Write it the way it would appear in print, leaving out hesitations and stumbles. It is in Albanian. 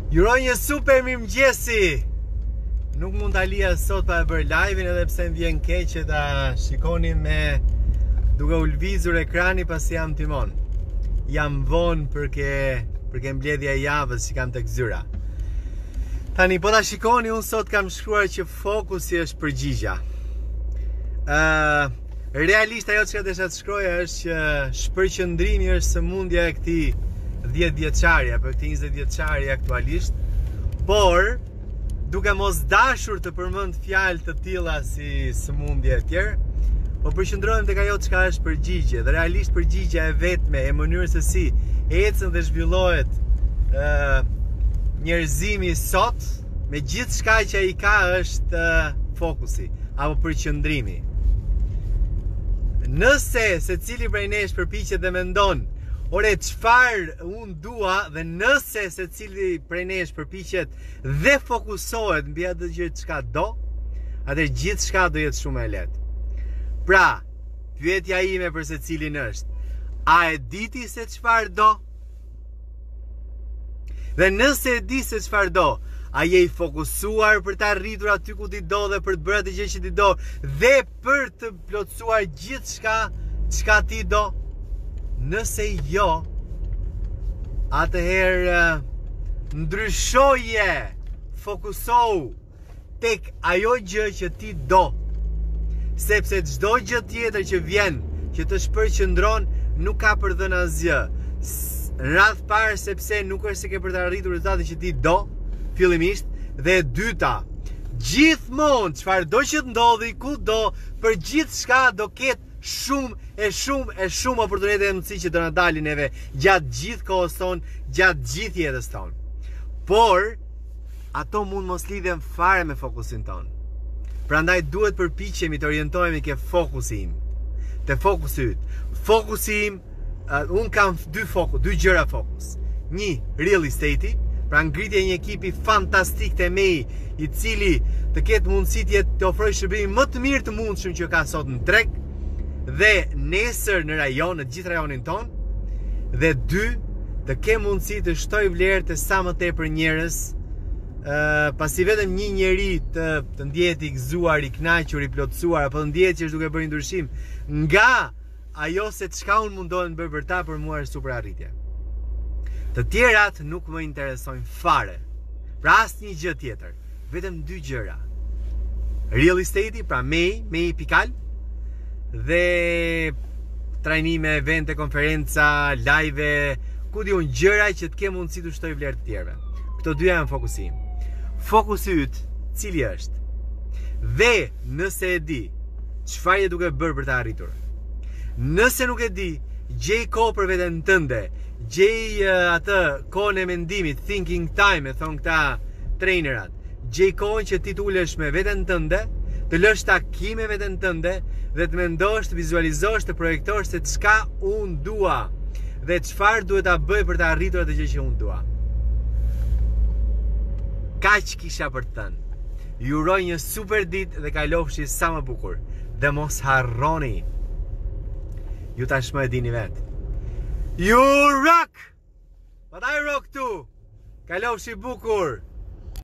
Juroj një super mirëmëngjesi. Nuk mund ta lija sot pa bërë live-in edhe pse më vjen keq që ta shikoni me duke u lvizur ekrani pasi jam timon. Jam vonë përke mbledhja e javës që kam tek zyra. Tani po ta shikoni, unë sot kam shkruar që fokusi është përgjigja. Realisht ajo që desha të shkroja është që shpërqendrimi është sëmundja e këtij 10 vjeçari apo këtij 20 vjeçari aktualisht, por duke mos dashur të përmend fjalë të tilla si sëmundje e tjerë, po përqendrohem tek ajo çka është përgjigje. Dhe realisht përgjigja e vetme e mënyrës se si ecën dhe zhvillohet njerëzimi sot me gjithë shka që i ka është fokusi apo përqendrimi. Nëse secili prej nesh përpiqet dhe mendon, ore çfarë unë dua, dhe nëse secili prej nesh përpiqet dhe fokusohet mbi atë gjë çka do, atëherë gjithçka do jetë shumë e lehtë. Pra, pyetja ime për secilin është: a e di ti se çfarë do? Dhe nëse e di se çfarë do, a je i fokusuar për të arritur aty ku ti do dhe për të bërë atë gjë që ti do dhe për të plotësuar gjithçka çka ti do? Nëse jo, atëherë ndryshoje, fokusohu tek ajo gjë që ti do. Sepse çdo gjë tjetër që vjen, që të shpërqendron, nuk ka për dhënë asgjë. Radh parë sepse nuk është se ke për të arritur rezultatin që ti do, fillimisht, dhe e dyta, gjithmonë çfarë do që të ndodhi, ku do, për gjithçka do ketë shumë oportunitete e mundësi që do na dalin neve gjatë gjithë kohës tonë, gjatë gjithë jetës tonë. Por ato mund mos lidhen fare me fokusin tonë. Prandaj duhet përpiqemi të orientohemi ke fokusi im. Te fokusi yt. Fokusi im, un kam dy gjëra fokus. Një, real estate, pra ngritja e një ekipi fantastik të mej, i cili të ketë mundësi të ofrojë shërbimin më të mirë të mundshëm që ka sot në treg dhe nesër në rajon, në gjithë rajonin ton, dhe dy, të ke mundësi të shtoj vlerë të sa më tepër njerëz, pasi vetëm një njeri të ndjehet i gëzuar, i kënaqur, i plotësuar, apo të ndjehet që është duke bërë një ndryshim nga ajo se çka unë mundohem të bëj për ta, për mua është super arritje. Të tjerat nuk më interesojnë fare. Pra asnjë gjë tjetër, vetëm dy gjëra. Real estate, pra me pikal, dhe trajnime, evente, konferenca, live, ku di unë, gjëra që të ke mundësi të shtoj vlerë të tjerëve. Këto dyja janë fokusim. Fokusi yt, cili është? Dhe nëse e di, çfarë je duke bërë për të arritur? Nëse nuk e di, gjej kohë për veten tënde, gjej atë kohën e mendimit, thinking time, e thon këta trainerat. Gjej kohën që ti t'ulesh me veten tënde, të lësh takime me veten tënde dhe të mendosh, të vizualizosh, të projektosh se çka unë dua dhe çfarë duhet ta bëj për të arritur atë gjë që unë dua. Kaq kisha për të thënë. Ju uroj një super ditë dhe kalofshi sa më bukur. Dhe mos harroni, ju tashmë e dini vet. You rock! But I rock too! Kalofshi bukur!